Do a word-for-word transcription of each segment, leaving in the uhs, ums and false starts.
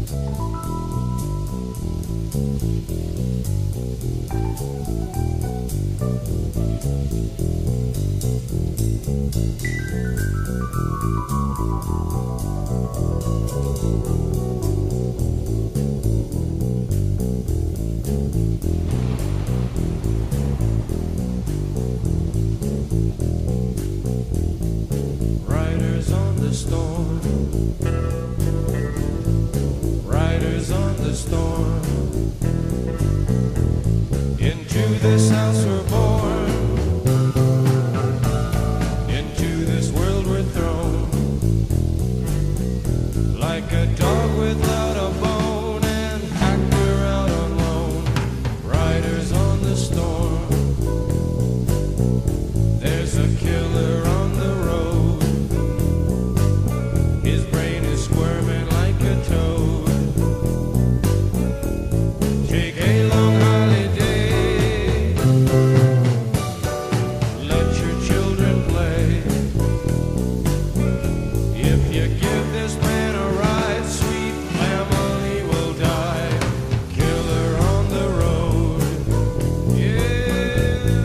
Riders on the storm, riders on the storm. Into this house we're born, into this world we're thrown, like a dog without a bone and hacked around on loan. Riders on the storm, there's a killer on the road. His brain is squirming like a toad. Take a long holiday, let your children play. If you give this man a ride, sweet family will die. Killer on the road, yeah.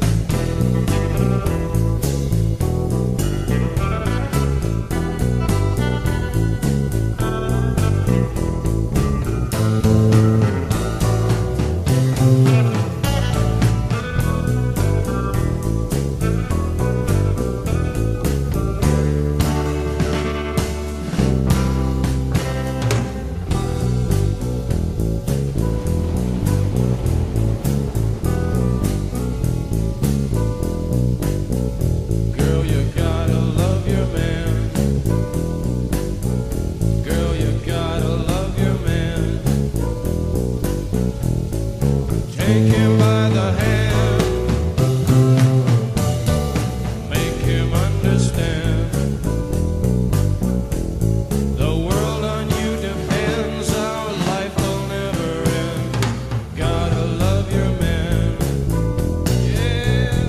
Girl, you gotta love your man. Girl, you gotta love your man. Take him by the hand, make him understand. The world on you depends, our life will never end. Gotta love your man, yeah.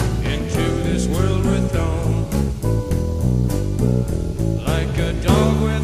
Dog with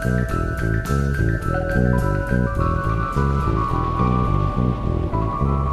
Thank